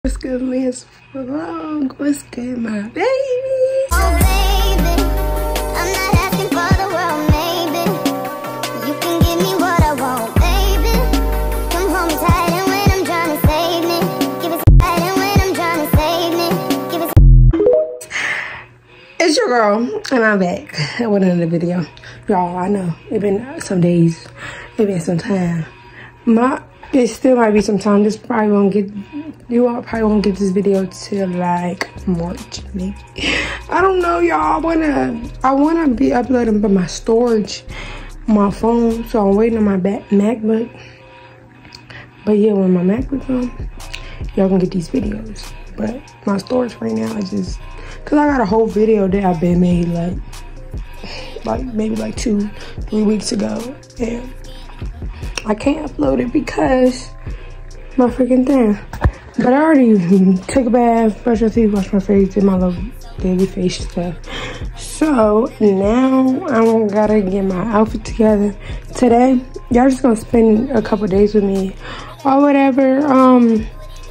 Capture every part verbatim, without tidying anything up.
What's good, Liz Vlog? What's good, my baby? Oh, baby, I'm not asking for the world, maybe. You can give me what I want, baby. Come home tight and when I'm trying to save me. Give it tight and when I'm trying to save me. Give it. It's your girl, and I'm back with another video. Y'all, I know it's been some days, it's been some time. My, it still might be some time. This probably won't get. You all probably won't get this video till like March, maybe. I don't know, y'all. I wanna, I wanna be uploading, but my storage, my phone. So I'm waiting on my back MacBook. But yeah, when my MacBook comes, y'all gonna get these videos. But my storage right now is just, cause I got a whole video that I've been made like, like maybe like two, three weeks ago, and I can't upload it because my freaking thing. But I already took a bath, brushed my teeth, washed my face, did my little daily face stuff. So now I gotta get my outfit together. Today, y'all just gonna spend a couple days with me or whatever. Um,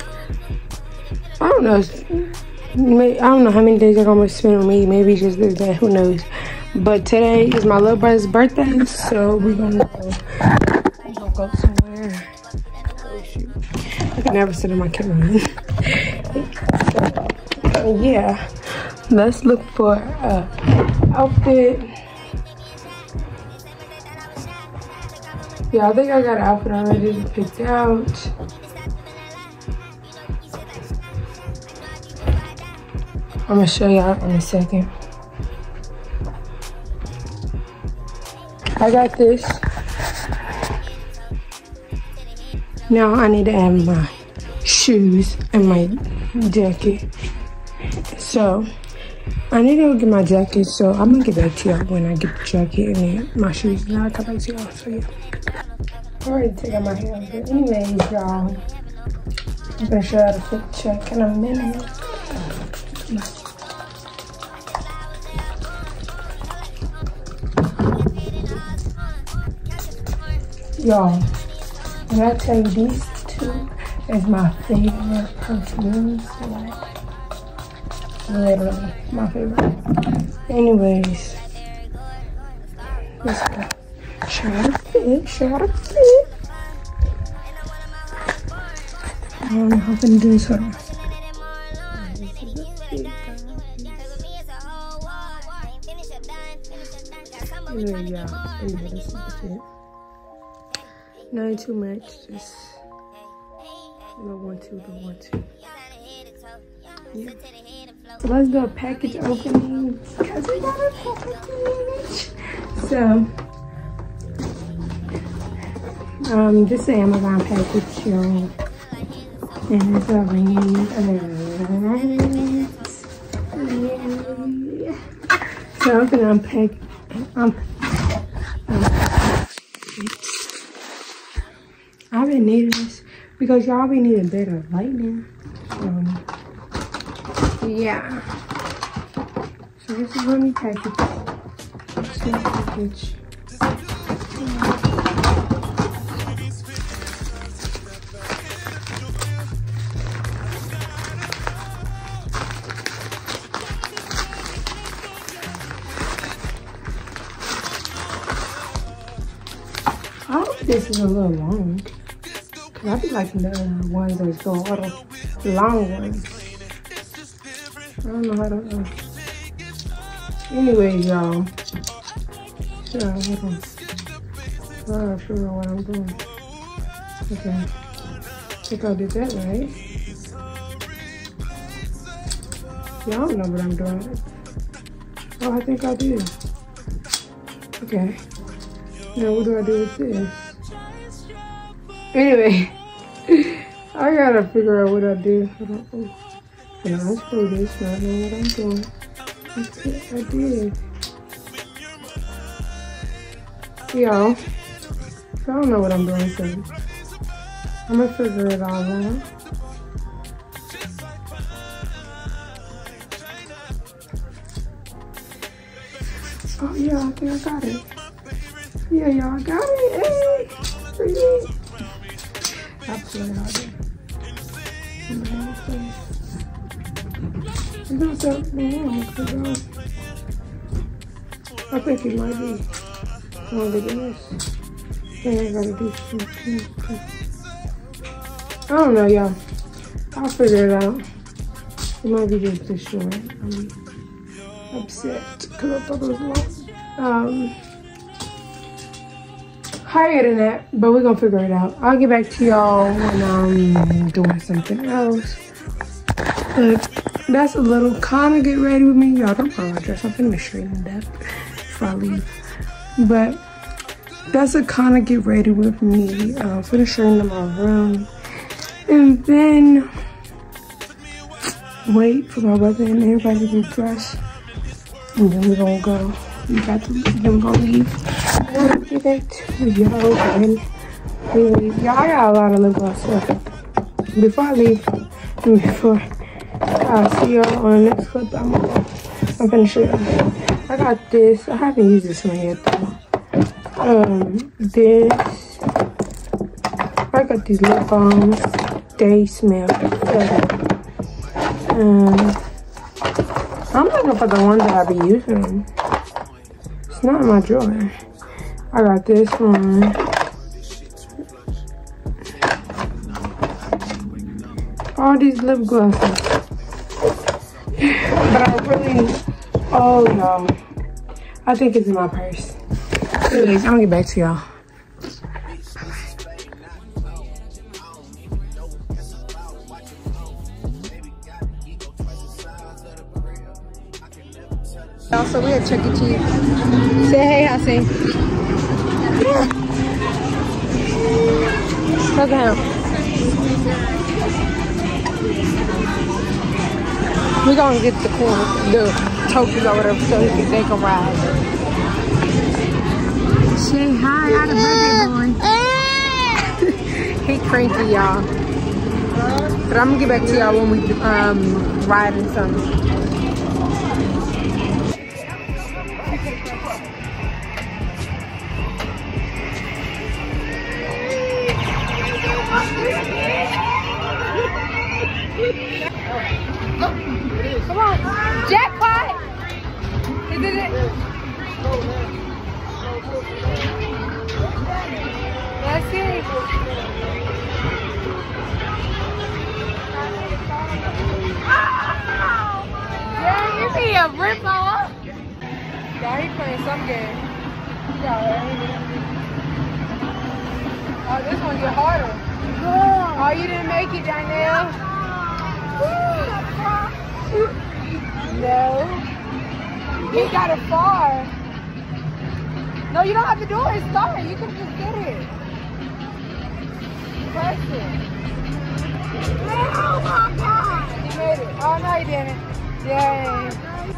I don't know. I don't know how many days you're gonna spend with me. Maybe just this day, who knows. But today is my little brother's birthday, so we're gonna go, we're gonna go somewhere. Oh shoot. I can never sit in my camera. So, yeah, let's look for a outfit. Yeah, I think I got an outfit already picked out. I'm gonna show y'all in a second. I got this. Now I need to add my shoes and my jacket. So I need to go get my jacket. So I'm gonna get back to y'all when I get the jacket and then my shoes. And I'll come back to y'all. So yeah, I already take out my hair. But anyways, y'all, I'm gonna show y'all the fit check in a minute. Y'all, when I tell you these two is my favorite perfumes, like literally my favorite. Anyways, let's go. Show out a fit, show out a fit. I don't know how I'm gonna do this. Hold on. Yeah, yeah, anyway, this is the fit. Not too much, just little one, two, little one, two. Yeah. So let's do a package opening because we got a package. So, um, this is an Amazon package, y'all. And it's a ring. Yeah. So I'm gonna unpack. Um, I've been needing this because y'all be needing better lighting. Um, yeah. So this is what we package. This package. I hope this is a little long. I be liking the uh, ones that go all the long ones. I don't know how to. Uh... Anyway, y'all. So, hold on. I'm not sure what I'm doing. Okay. I think I did that right. Y'all don't know what I'm doing. Oh, I think I did. Okay. Now, what do I do with this? Anyway, I gotta figure out what I do. Hold on. Yeah, I screw this. I know what I'm doing. That's it. I did. Y'all, I don't know what I'm doing, so I'm gonna figure it all out. Oh, yeah, I think I got it. Yeah, y'all got it. Hey, pretty. I put it out there. please. There's something wrong with it. I think it might be one of this. Then I gotta do something. I don't know, y'all. I'll figure it out. It might be just this short. I'm upset because I thought it was long. Um, higher than that, but we're gonna figure it out. I'll get back to y'all when I'm doing something else. But that's a little kind of get ready with me. Y'all don't apologize. I'm finna straighten it up before I leave. But that's a kind of get ready with me. Uh, finna straighten up my room. And then wait for my brother and everybody to get dressed. And then we're gonna go. We got to, then we're gonna leave. I'm gonna get back to y'all and we leave. Y'all, I got a lot of lip gloss left. Before I leave, before I'll see y'all on the next clip, I'm gonna, I'm gonna show you. I got this. I haven't used this one yet though. Um, this. I got these lip balms. They smell good. Um, I'm looking for the one that I be using. It's not in my drawer. I got this one. All these lip glosses. But I really, oh no. I think it's in my purse. Anyways, I'm gonna get back to y'all. Also, we had Chuck E. Cheese. Say hey, Hassan. Look at him. We're gonna get the corn, the toasters or whatever, so he can, they can ride. Say hi, how the birthday boy. He cranky, y'all. But I'm gonna get back to y'all when we um ride in something. Come on, jackpot! Is it it? Let's see. Yeah, you be a rip off. Yeah, he playing some game. Oh, this one get harder. Oh, you didn't make it, Danielle. No. He got it far. No, you don't have to do it. Start. You can just get it. Press it. Oh my God. He made it. Oh no, he didn't. Yay.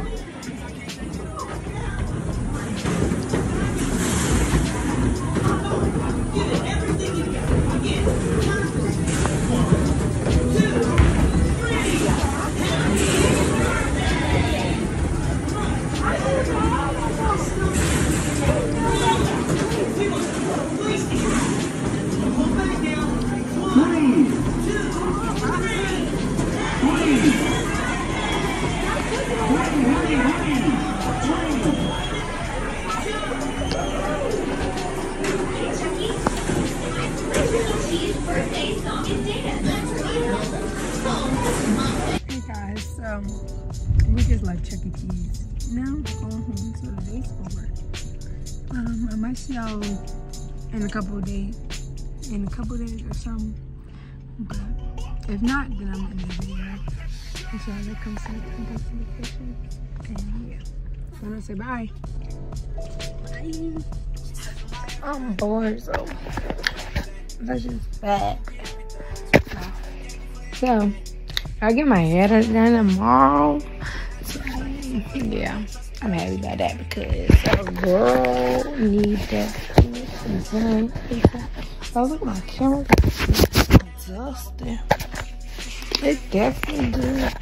Hey guys, so we just left Chuck E. Cheese. Now we're going home so the day's over. Um, I might see y'all in a couple of days, in a couple of days or something. But if not, then I'm in the video. And so I come see come back to the kitchen. And yeah, I'm gonna say bye. Bye. I'm bored, so that's just bad. So I'll get my hair done tomorrow. So, yeah, I'm happy about that because a girl needs that done. Oh, look at my camera. It's dusty. It definitely did.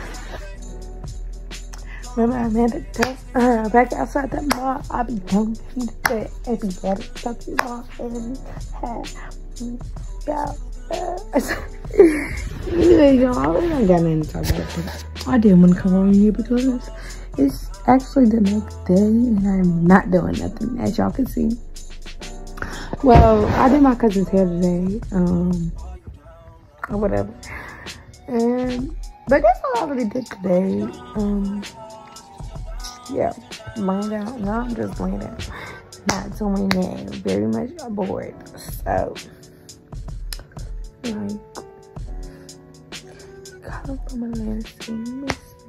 Remember, I made it dust, uh, back outside that mall. I'll be done with that. I'll be better stuff you want and have about uh, Anyway, y'all, I really don't got nothing to talk about. I didn't want to come on here because it's actually the next day and I'm not doing nothing, as y'all can see. Well, I did my cousin's hair today, um, or whatever. And, but that's all I really did today. Um, yeah, laying down. No, I'm just laying down. Not doing that. Very much bored. So, like, caught up on my last thing.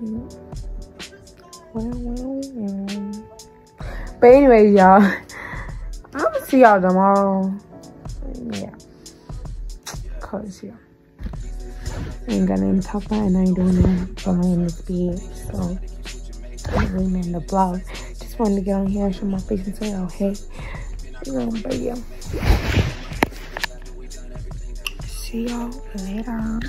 Well, well, well. But anyways, y'all, I'm gonna see y'all tomorrow. Yeah. Cause, yeah. I ain't got nothing to talk about and I ain't doing nothing on this bed. So, I'm really in the vlog. Just wanted to get on here and show my face and say, oh, hey. Um, but yeah. See y'all later.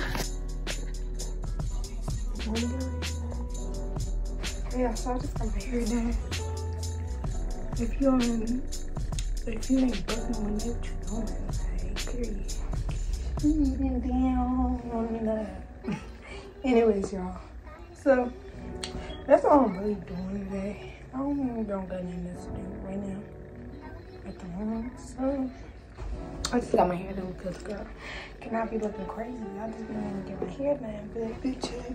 Yeah, so I just got my hair done. If you're in, if you ain't buzzing when you doing, like, period. Even down on the. Anyways, y'all. So that's all I'm really doing today. I don't really don't got nothing else to do right now at the moment. So I just got my hair done because girl cannot be looking crazy. I just didn't get my hair done, but good check.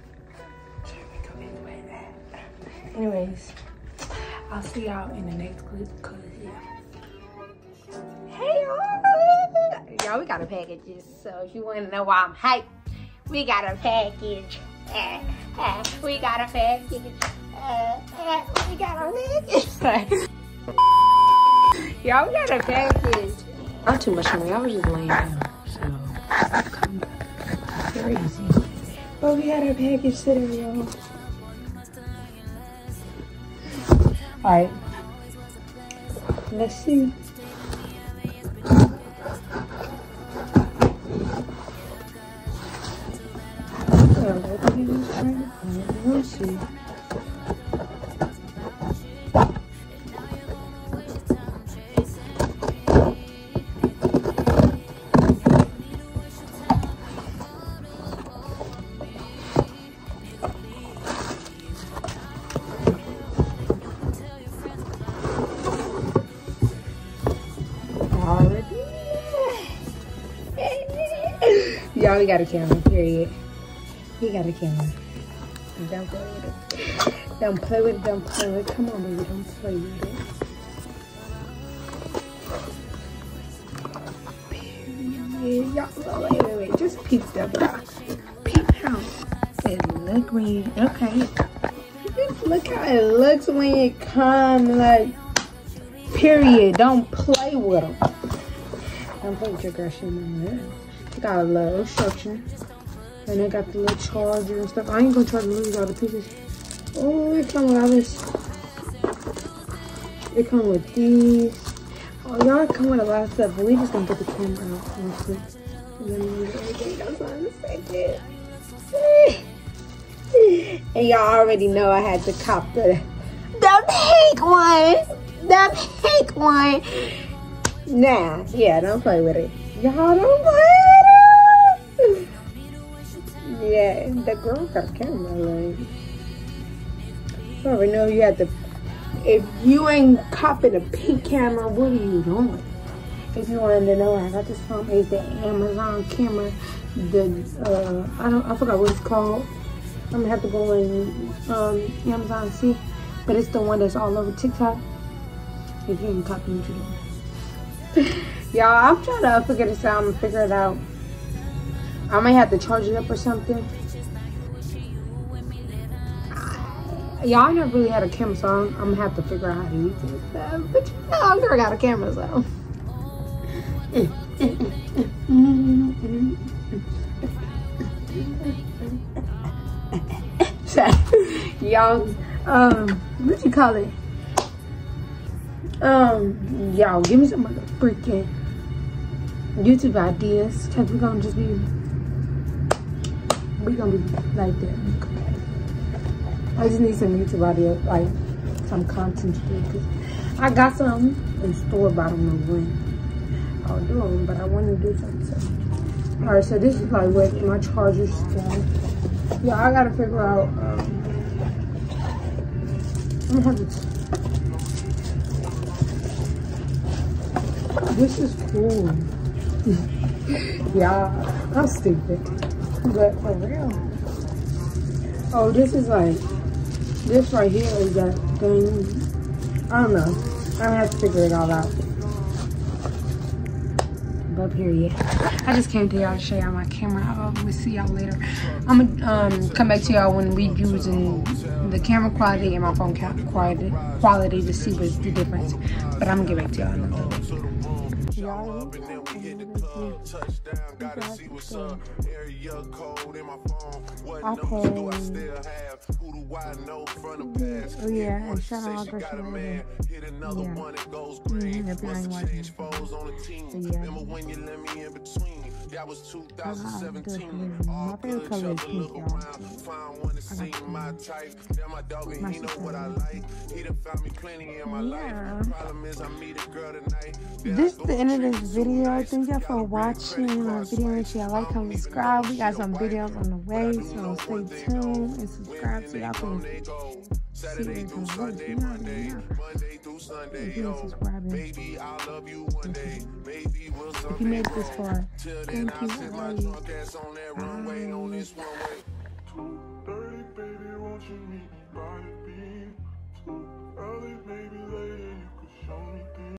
Anyways, I'll see y'all in the next clip because yeah. Hey y'all! Y'all, we got a package. So if you want to know why I'm hyped, we got a package. Uh, uh, we got a package. Uh, uh, we got a package. Y'all, we got a package. Not too much for me. I was just laying down. So, very easy. But we got a package today, y'all. Alright, let's see. Let's see. Y'all, we got a camera, period. We got a camera. Don't play with it. Don't play with it, don't play with it. Come on, baby, don't play with it. Period. Y'all, wait, wait, wait. Just peep that box. Peep how it look when you, okay. Just look how it looks when you come, like, period. Don't play with them. Don't play with your girl, she know. Got a little instruction, and I got the little charger and stuff. I ain't gonna try to lose all the pieces. Oh, it come with all this. It come with these. Oh, y'all come with a lot of stuff, but we just gonna get the camera out real quick. And then we everything else on the second. And y'all already know I had to cop the the pink one, the pink one. Nah, yeah, don't play with it. Y'all don't play. Yeah, the girl got a camera, like. I already know you have to. If you ain't copping a pink camera, what are you doing? If you wanted to know, I got this from is the Amazon camera. The uh, I don't, I forgot what it's called. I'm gonna have to go in um, Amazon and see, but it's the one that's all over TikTok. If you ain't copying, what you doing? Y'all, I'm trying to figure this out. I'm gonna figure it out. I might have to charge it up or something. Y'all never really had a camera, so I'm, I'm gonna have to figure out how to use it. Uh, but you know, I never got a camera, so. Y'all, um, what you call it? Um, y'all, give me some other freaking YouTube ideas, cause we're gonna just be, we're gonna be like that. I just need some YouTube audio, like some content to do, cause I got some in store, but I don't know when I'll do them. But I want to do something. So Alright, so this is like what my chargers go. Yeah, I gotta figure out. Um, I'm gonna have to. This is cool. Yeah, I'm stupid. But for real. Oh, this is like. This right here is that thing. I don't know. I'm gonna have to figure it all out. But period. I just came to y'all to show y'all my camera. I will see y'all later. I'm gonna um, come back to y'all when reviews and the camera quality and my phone quality quality to see what's the difference. But I'm gonna get back to y'all in a little bit. Y'all, I paid. Oh yeah, and shout out to yeah. Mm-hmm, if you ain't watching. So yeah. That was two thousand seventeen. My favorite color is pink, y'all. Yeah. This is the end of this video. Thank y'all for watching my video. Make sure y'all like, comment, subscribe. We got some videos on the way, so stay tuned and subscribe so y'all can see what's on the way. You already know. If you ain't subscribing, if you made it this far, thank you. I love you. Bye.